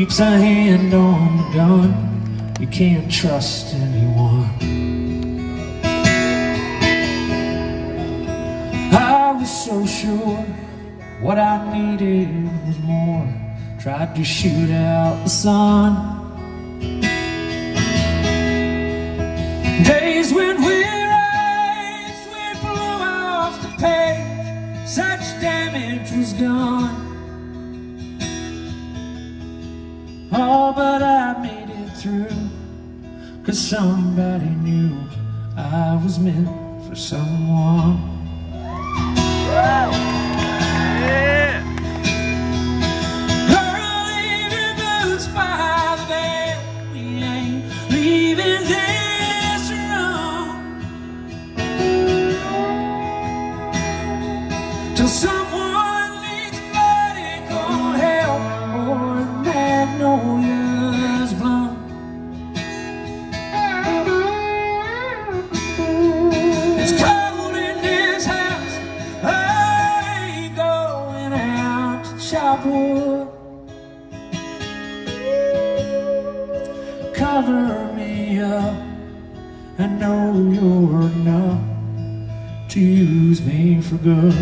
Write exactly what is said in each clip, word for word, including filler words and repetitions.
keeps a hand on the gun. You can't trust anyone. I was so sure what I needed was more. Tried to shoot out the sun. Days when we raced, we flew off the page. Such damage was done. Oh, but I made it through, 'cause somebody knew I was meant for someone. Yeah. Girl, leave your boots by the bed. We ain't leaving this room till someone needs medical help or a magnolia's bloom. It's cold in this house. I ain't going out to chop wood. Cover me up. I know you're enough to use me for good.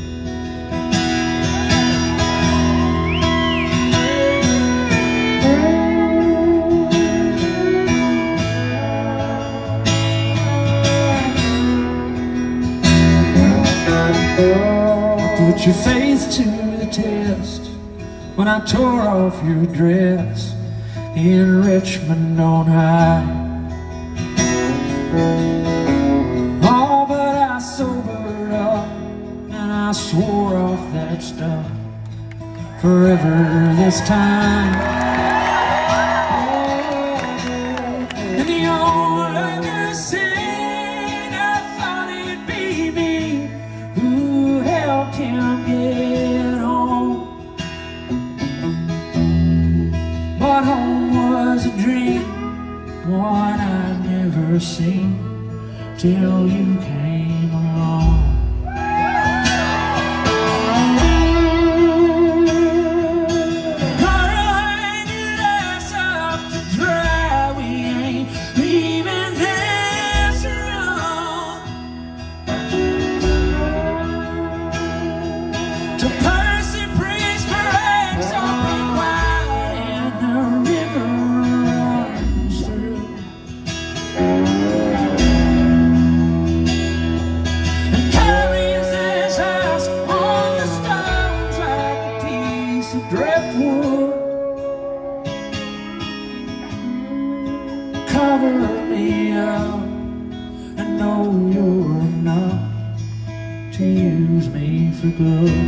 Put your faith to the test when I tore off your dress in Richmond on high. Oh, but I sobered up and I swore off that stuff forever this time. And the old Augustine, I thought it'd be me who helped him get home. But home was a dream, one I'd never seen till you came along. Girl, hang your ass up to dry. We ain't leaving this room till Percy Priest breaks open wide and the river runs through. And carries this house on the stones like a piece of driftwood. Cover me up. I know you're enough to use me for good.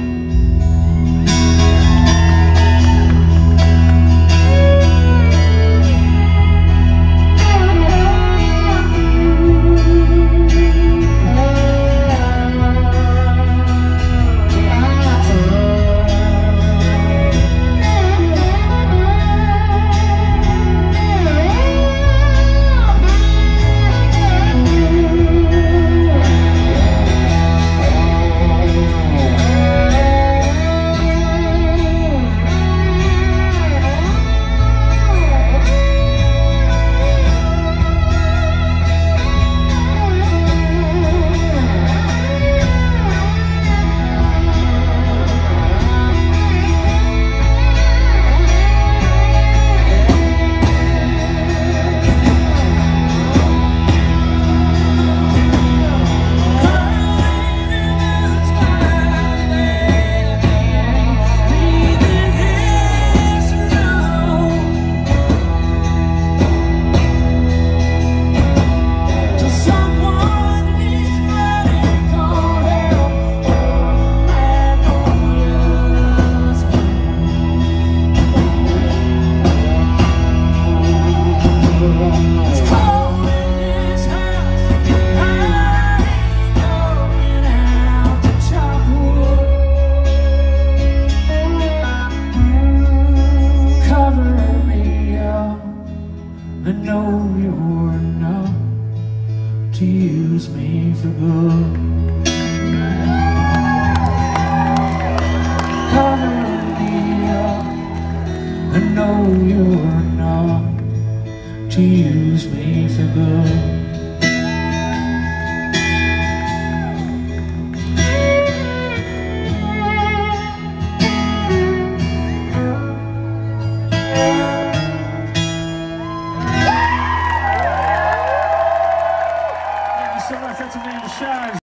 I know you're enough to use me for good. Cover me up. I know you were not to use me